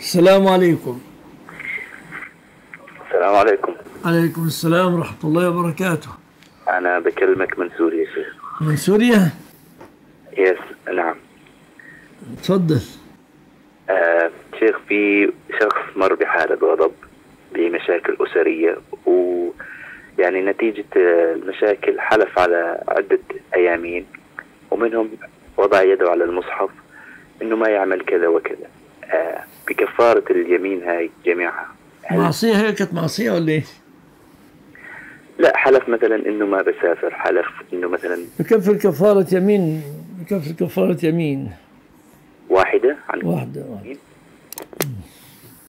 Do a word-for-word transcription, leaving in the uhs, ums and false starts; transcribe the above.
السلام عليكم. السلام عليكم. عليكم السلام ورحمة الله وبركاته. أنا بكلمك من سوريا شيخ. من سوريا؟ يس نعم. تفضل. آه شيخ، في شخص مر بحالة غضب بمشاكل أسرية، ويعني نتيجة المشاكل حلف على عدة أيامين، ومنهم وضع يده على المصحف إنه ما يعمل كذا وكذا. آه بكفارة اليمين هاي جميعها. معصية هي؟ كانت معصية ولا ايه؟ لا، حلف مثلا إنه ما بسافر، حلف إنه مثلا بكفر كفارة يمين، بكفر كفارة يمين واحدة عن واحدة واحدة.